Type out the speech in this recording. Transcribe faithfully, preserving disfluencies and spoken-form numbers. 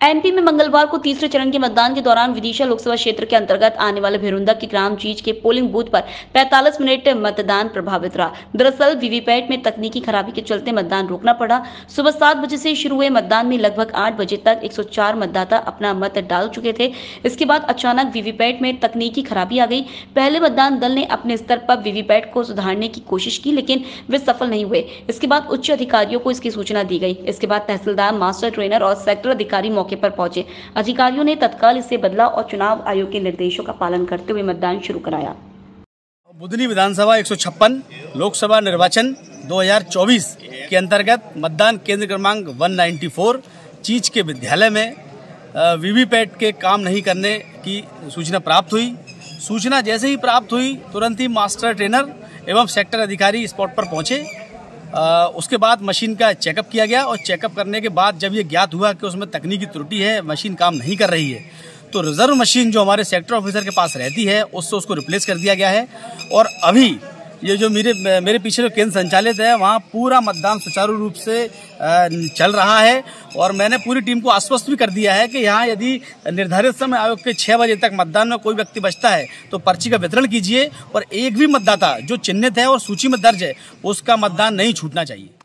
MP में मंगलवार को तीसरे चरण के मतदान के दौरान विदिशा लोकसभा क्षेत्र के अंतर्गत आने वाले भिरुंदा की ग्राम चीज के पोलिंग बूथ पर पैंतालीस मिनट मतदान प्रभावित रहा। दरअसल वीवीपैट में तकनीकी खराबी के चलते मतदान रोकना पड़ा। सुबह सात बजे से शुरू हुए मतदान में लगभग आठ बजे तक एक सौ चार मतदाता अपना मत डाल चुके थे। इसके बाद अचानक वीवीपैट में तकनीकी खराबी आ गई। पहले मतदान दल ने अपने स्तर पर वीवीपैट को सुधारने की कोशिश की, लेकिन वे सफल नहीं हुए। इसके बाद उच्च अधिकारियों को इसकी सूचना दी गई। इसके बाद तहसीलदार, मास्टर ट्रेनर और सेक्टर अधिकारी मौके पर पहुंचे। अधिकारियों ने तत्काल इसे बदला और चुनाव आयोग के निर्देशों का पालन करते हुए मतदान शुरू कराया। बुधनी विधानसभा एक सौ छप्पन लोकसभा निर्वाचन दो हज़ार चौबीस के अंतर्गत मतदान केंद्र क्रमांक एक सौ चौरानवे चीज के विद्यालय में वीवीपैट के काम नहीं करने की सूचना प्राप्त हुई। सूचना जैसे ही प्राप्त हुई तुरंत ही मास्टर ट्रेनर एवं सेक्टर अधिकारी स्पॉट पर पहुंचे। आ, उसके बाद मशीन का चेकअप किया गया और चेकअप करने के बाद जब ये ज्ञात हुआ कि उसमें तकनीकी त्रुटि है, मशीन काम नहीं कर रही है, तो रिजर्व मशीन जो हमारे सेक्टर ऑफिसर के पास रहती है उससे उसको रिप्लेस कर दिया गया है। और अभी ये जो मेरे मेरे पीछे जो केंद्र संचालित है वहाँ पूरा मतदान सुचारू रूप से चल रहा है। और मैंने पूरी टीम को आश्वस्त भी कर दिया है कि यहाँ यदि निर्धारित समय आयोग के छह बजे तक मतदान में कोई व्यक्ति बचता है तो पर्ची का वितरण कीजिए और एक भी मतदाता जो चिन्हित है और सूची में दर्ज है उसका मतदान नहीं छूटना चाहिए।